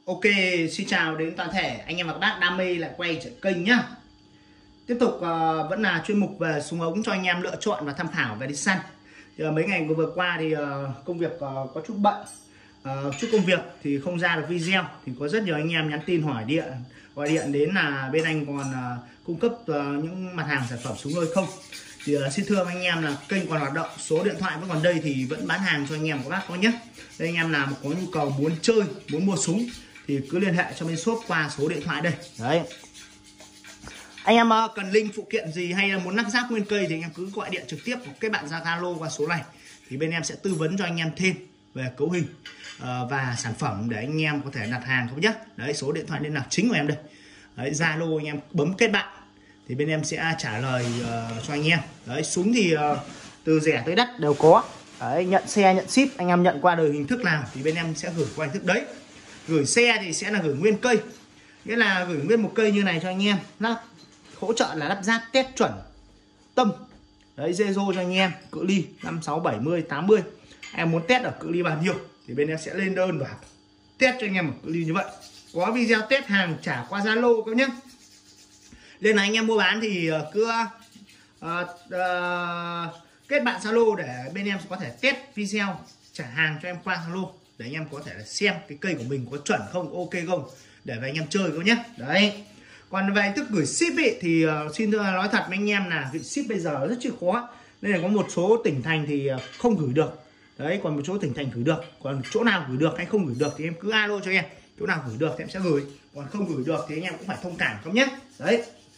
Ok, xin chào đến toàn thể anh em và các bác đam mê lại quay trở kênh nhá. Tiếp tục vẫn là chuyên mục về súng ống cho anh em lựa chọn và tham khảo về đi săn. Mấy ngày vừa qua thì công việc có chút bận, chút công việc thì không ra được video. Thì có rất nhiều anh em nhắn tin gọi điện đến là bên anh còn cung cấp những mặt hàng sản phẩm súng hơi không. Thì xin thưa anh em là kênh còn hoạt động, số điện thoại vẫn còn đây thì vẫn bán hàng cho anh em và các bác có nhé. Đây anh em nào có nhu cầu muốn chơi, muốn mua súng thì cứ liên hệ cho bên shop qua số điện thoại đây. Đấy. Anh em cần link phụ kiện gì hay là muốn lắp ráp nguyên cây thì anh em cứ gọi điện trực tiếp kết bạn ra Zalo qua số này thì bên em sẽ tư vấn cho anh em thêm về cấu hình và sản phẩm để anh em có thể đặt hàng không nhé. Đấy, số điện thoại liên lạc chính của em đây. Đấy, Zalo anh em bấm kết bạn thì bên em sẽ trả lời cho anh em. Đấy, súng thì từ rẻ tới đắt đều có. Đấy, nhận xe nhận ship, anh em nhận qua đời hình thức nào thì bên em sẽ gửi qua hình thức đấy. Gửi xe thì sẽ là gửi nguyên cây, nghĩa là gửi nguyên một cây như này cho anh em, hỗ trợ là lắp ráp test chuẩn tâm. Đấy, zero cho anh em cự ly 5, 6, 70, 80. Em muốn test ở cự ly bao nhiêu thì bên em sẽ lên đơn và test cho anh em ở cự ly như vậy. Có video test hàng trả qua Zalo các nhé. Nên là anh em mua bán thì cứ kết bạn Zalo để bên em có thể test video trả hàng cho em qua Zalo để anh em có thể xem cái cây của mình có chuẩn không, ok không để về anh em chơi các nhé. Đấy. Còn về thức gửi ship ý, thì xin nói thật với anh em là gửi ship bây giờ rất là khó, nên là có một số tỉnh thành thì không gửi được. Đấy, còn một số tỉnh thành gửi được, còn chỗ nào gửi được hay không gửi được thì em cứ alo cho em, chỗ nào gửi được thì em sẽ gửi, còn không gửi được thì anh em cũng phải thông cảm không nhé. Đấy.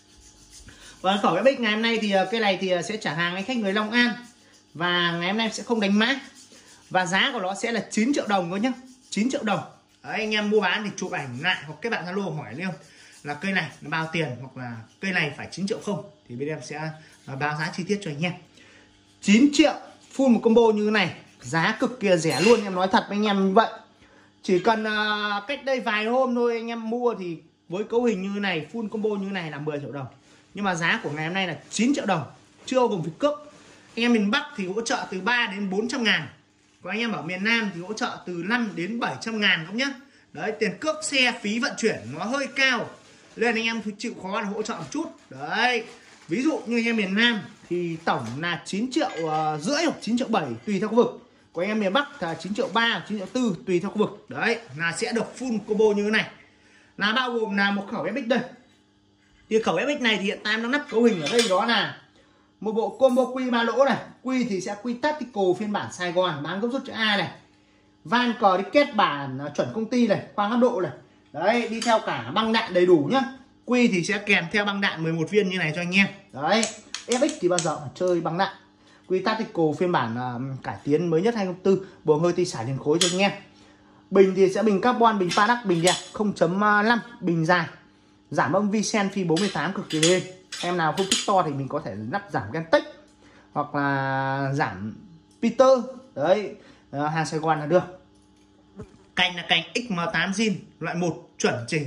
Và khẩu bích ngày hôm nay thì cây này thì sẽ trả hàng anh khách người Long An và ngày hôm nay sẽ không đánh mã và giá của nó sẽ là 9 triệu đồng thôi nhé, 9 triệu đồng. Đấy, anh em mua bán thì chụp ảnh lại hoặc các bạn Zalo hỏi luôn là cây này nó bao tiền hoặc là cây này phải 9 triệu không thì bên em sẽ báo giá chi tiết cho anh em. 9 triệu full một combo như thế này, giá cực kỳ rẻ luôn, em nói thật với anh em như vậy. Chỉ cần cách đây vài hôm thôi anh em mua thì với cấu hình như thế này, full combo như thế này là 10 triệu đồng. Nhưng mà giá của ngày hôm nay là 9 triệu đồng, chưa gồm phí cước. Anh em miền Bắc thì hỗ trợ từ 3 đến 400 ngàn. Còn anh em ở miền Nam thì hỗ trợ từ 5 đến 700 ngàn không nhá. Đấy, tiền cước xe phí vận chuyển nó hơi cao, nên anh em chịu khó là hỗ trợ một chút. Đấy, ví dụ như anh em miền Nam thì tổng là 9 triệu rưỡi hoặc 9 triệu 7 tùy theo khu vực. Còn anh em miền Bắc là 9 triệu 3, 9 triệu 4 tùy theo khu vực. Đấy, là sẽ được full combo như thế này. Là bao gồm là một khẩu FX đây. Thì khẩu FX này thì hiện tại em đang lắp cấu hình ở đây đó là một bộ combo quy 3 lỗ này. Quy thì sẽ quy tactical phiên bản Sài Gòn bán gấp rút chữ A này. Van cờ đi kết bản chuẩn công ty này, khoang hấp độ này. Đấy, đi theo cả băng đạn đầy đủ nhá. Quy thì sẽ kèm theo băng đạn 11 viên như này cho anh em. Đấy, FX thì bao giờ phải chơi băng đạn. Quy tactical phiên bản cải tiến mới nhất 2004, buồng hơi ti xả liền khối cho anh em. Bình thì sẽ bình carbon, bình Panax, bình đẹp 0.5, bình dài. Giảm âm Vicen phi 48 cực kỳ lên. Em nào không thích to thì mình có thể lắp giảm Gantech hoặc là giảm Peter. Đấy, hàng Sài Gòn là được. Cành là cành XM8 zin loại 1 chuẩn chỉ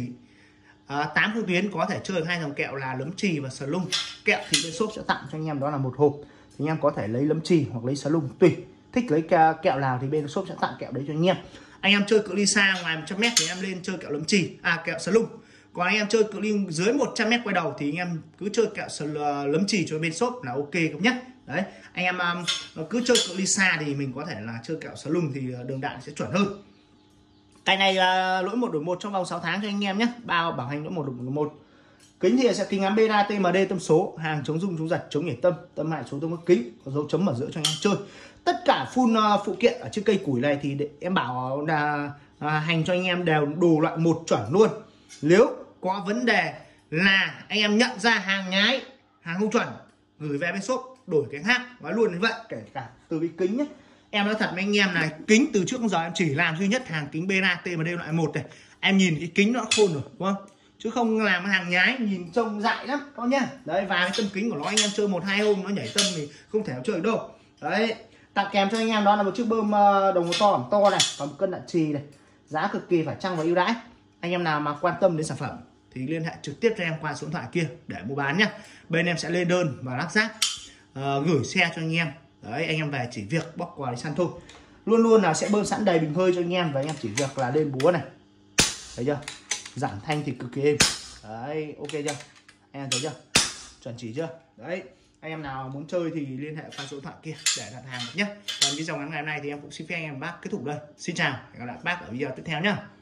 8 phương tuyến, có thể chơi 2 dòng kẹo là lấm chì và sờ lung. Kẹo thì bên shop sẽ tặng cho anh em đó là một hộp, thì anh em có thể lấy lấm chì hoặc lấy sờ lung tùy thích lấy kẹo nào thì bên shop sẽ tặng kẹo đấy cho anh em. Anh em chơi cự ly xa ngoài 100m thì em lên chơi kẹo lấm chì, kẹo sờ lung. Còn anh em chơi cự ly dưới 100m quay đầu thì anh em cứ chơi kẹo lấm chì cho bên shop là ok không nhé. Đấy, anh em cứ chơi cự ly xa thì mình có thể là chơi kẹo sờ lung thì đường đạn sẽ chuẩn hơn. Cái này là lỗi 1 đổi 1 trong vòng 6 tháng cho anh em nhé. Bao bảo hành lỗi 1 đổi 1. Kính thì sẽ kính ngắm BETA TMD tâm số, hàng chống rung chống giật chống nhảy tâm hại số tương các kính, có dấu chấm ở giữa cho anh em chơi. Tất cả full phụ kiện ở trên cây củi này thì em bảo là hành cho anh em đều đủ loại 1 chuẩn luôn. Nếu có vấn đề là anh em nhận ra hàng nhái, hàng không chuẩn, gửi về bên shop đổi cái khác và luôn như vậy, kể cả từ cái kính nhé. Em nói thật với anh em này, kính từ trước đến giờ em chỉ làm duy nhất hàng kính BETA TMD loại 1 này. Em nhìn cái kính nó khôn rồi, đúng không? Chứ không làm hàng nhái nhìn trông dại lắm các nhá. Đấy, và cái tâm kính của nó anh em chơi 1-2 hôm nó nhảy tâm thì không thể chơi được đâu. Đấy, tặng kèm cho anh em đó là một chiếc bơm đồng hồ to này, và một cân đạn trì này. Giá cực kỳ phải chăng và ưu đãi. Anh em nào mà quan tâm đến sản phẩm thì liên hệ trực tiếp cho em qua số điện thoại kia để mua bán nhá. Bên em sẽ lên đơn và lắp ráp, gửi xe cho anh em. Đấy, anh em về chỉ việc bóc quà đi săn thôi. Luôn luôn là sẽ bơm sẵn đầy bình hơi cho anh em, và anh em chỉ việc là lên búa này. thấy chưa, giảm thanh thì cực kỳ êm. Đấy, ok chưa, anh em thấy chưa, chuẩn chỉ chưa. Đấy, anh em nào muốn chơi thì liên hệ qua số điện thoại kia để đặt hàng nhé. Còn video ngắn ngày hôm nay thì em cũng xin phép anh em bác kết thúc đây. Xin chào, hẹn gặp lại bác ở video tiếp theo nhé.